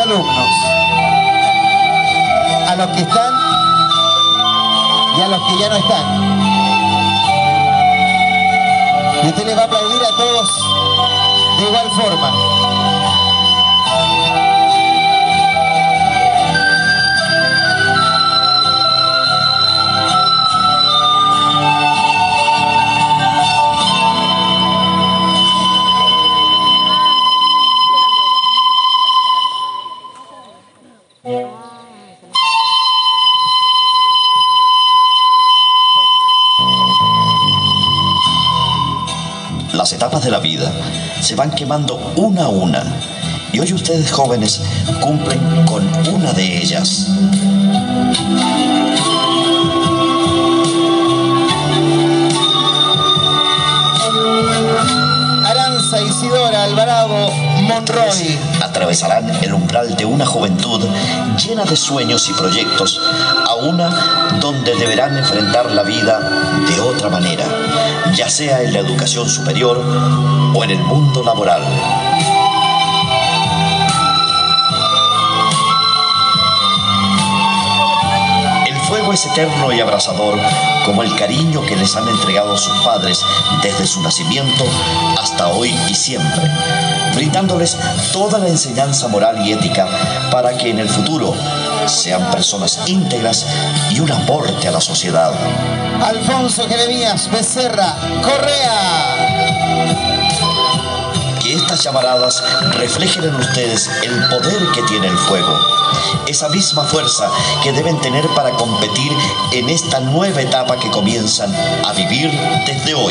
alumnos, a los que están y a los que ya no están. Y usted les va a aplaudir a todos de igual forma. Las etapas de la vida se van quemando una a una y hoy ustedes jóvenes cumplen con una de ellas. Aranza Isidora Alvarado Monroy atravesarán el umbral de una juventud llena de sueños y proyectos a una donde deberán enfrentar la vida de otra manera, ya sea en la educación superior o en el mundo laboral. El fuego es eterno y abrasador como el cariño que les han entregado sus padres desde su nacimiento hasta hoy y siempre, brindándoles toda la enseñanza moral y ética para que en el futuro sean personas íntegras y un aporte a la sociedad. Alfonso Jeremías Becerra Correa. Que estas llamaradas reflejen en ustedes el poder que tiene el fuego, esa misma fuerza que deben tener para competir en esta nueva etapa que comienzan a vivir desde hoy.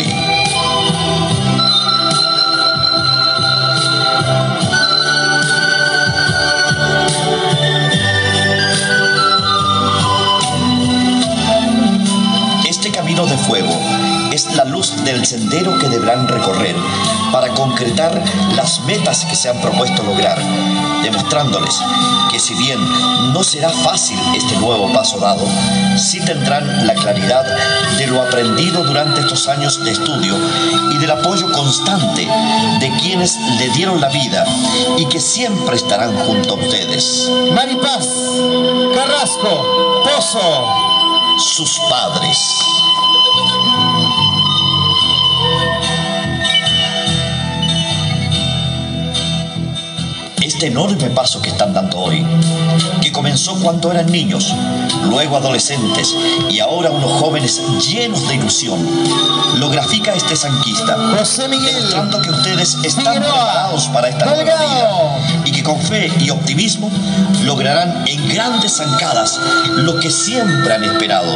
Este camino de fuego es la luz del sendero que deberán recorrer para concretar las metas que se han propuesto lograr, demostrándoles que si bien no será fácil este nuevo paso dado, sí tendrán la claridad de lo aprendido durante estos años de estudio y del apoyo constante de quienes le dieron la vida y que siempre estarán junto a ustedes. Maripaz Carrasco Pozo. Sus padres. Este enorme paso que están dando hoy, que comenzó cuando eran niños, luego adolescentes y ahora unos jóvenes llenos de ilusión, lo grafica este sanquista, José Miguel demostrando que ustedes están Figueroa preparados para esta nueva vida y que con fe y optimismo lograrán en grandes zancadas lo que siempre han esperado.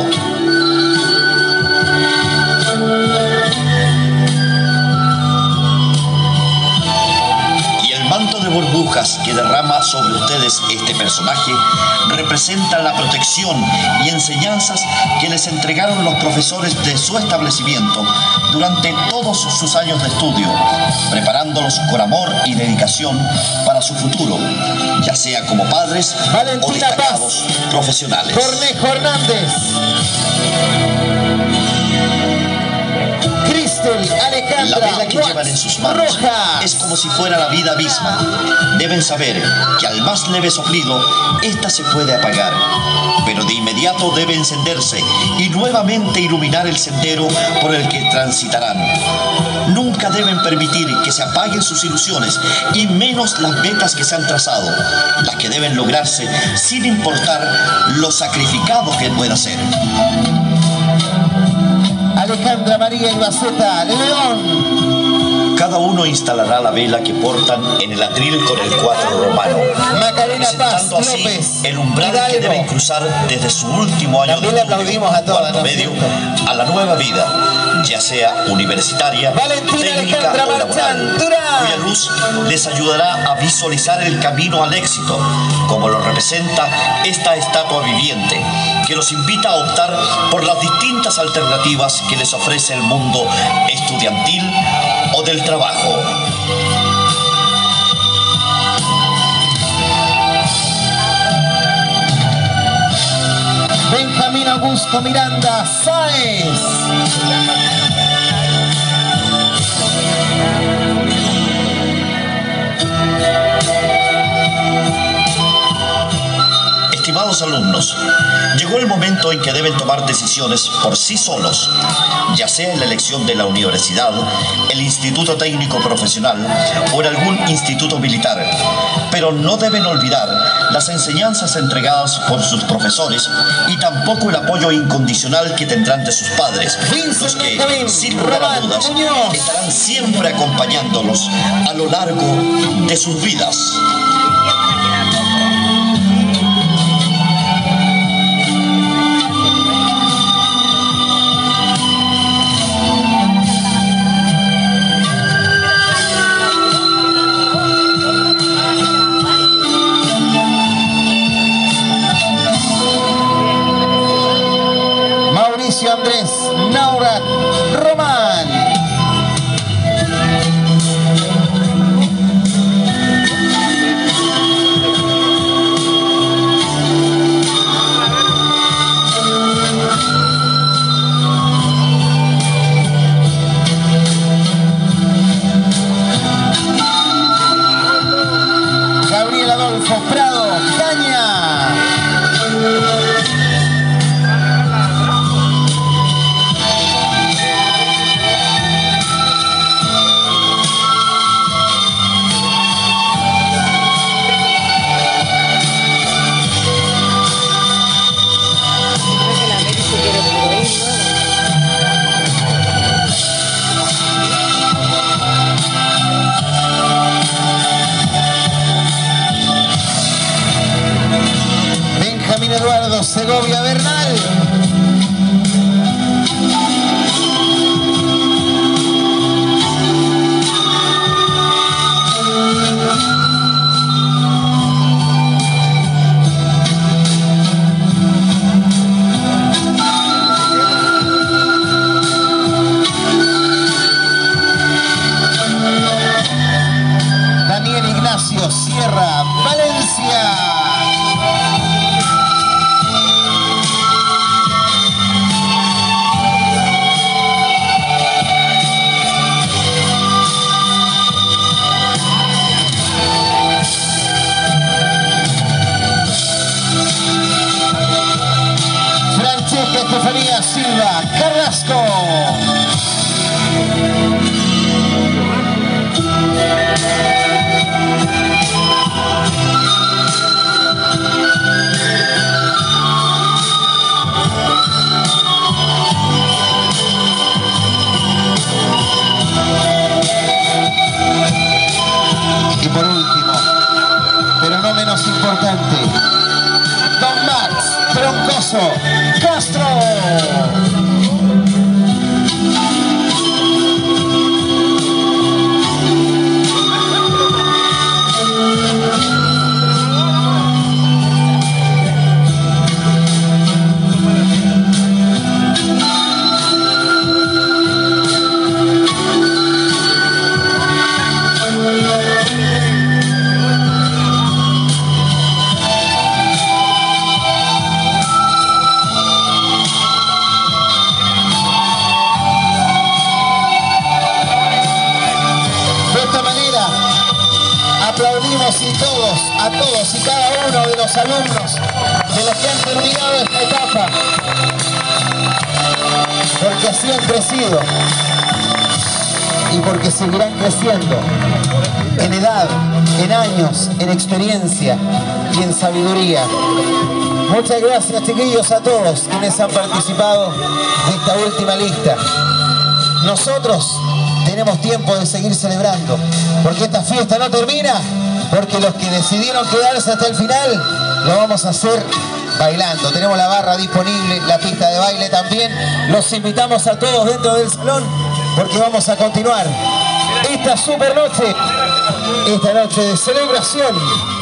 Manto de burbujas que derrama sobre ustedes este personaje representa la protección y enseñanzas que les entregaron los profesores de su establecimiento durante todos sus años de estudio, preparándolos con amor y dedicación para su futuro, ya sea como padres o destacados profesionales. Cornejo Hernández. La vela que llevan en sus manos es como si fuera la vida misma. Deben saber que al más leve soplido, esta se puede apagar, pero de inmediato debe encenderse y nuevamente iluminar el sendero por el que transitarán. Nunca deben permitir que se apaguen sus ilusiones y menos las metas que se han trazado, las que deben lograrse sin importar lo sacrificado que pueda ser. Alejandra María Ibaceta León. Cada uno instalará la vela que portan en el atril con el cuatro romano, Macarena Paz así López el umbral Hidalgo. que deben cruzar desde su último año También de le aplaudimos a todas, cuarto medio a la nueva vida, ya sea universitaria, Valentina técnica Alejandra o laboral, Marchán Durán, cuya luz les ayudará a visualizar el camino al éxito, como lo representa esta estatua viviente, que los invita a optar por las distintas alternativas que les ofrece el mundo estudiantil o del trabajo. Benjamín Augusto Miranda Sáez. Estimados alumnos, llegó el momento en que deben tomar decisiones por sí solos, ya sea en la elección de la universidad, el instituto técnico profesional o en algún instituto militar, pero no deben olvidar las enseñanzas entregadas por sus profesores y tampoco el apoyo incondicional que tendrán de sus padres, los que, sin lugar a dudas, estarán siempre acompañándolos a lo largo de sus vidas. Andrés Naurat Román. Gabriel Adolfo Prado Caña. Eduardo Segovia Bernal. Daniel Ignacio Sierra Valencia. Estefanía Silva Carrasco. Y por último, pero no menos importante, Don Max Troncoso Castro. Aplaudimos a todos y cada uno de los alumnos de los que han terminado esta etapa, porque así han crecido y porque seguirán creciendo en edad, en años, en experiencia y en sabiduría. Muchas gracias, chiquillos, a todos quienes han participado de esta última lista. Nosotros tenemos tiempo de seguir celebrando, porque esta fiesta no termina, porque los que decidieron quedarse hasta el final, lo vamos a hacer bailando. Tenemos la barra disponible, la pista de baile también. Los invitamos a todos dentro del salón, porque vamos a continuar esta super noche, esta noche de celebración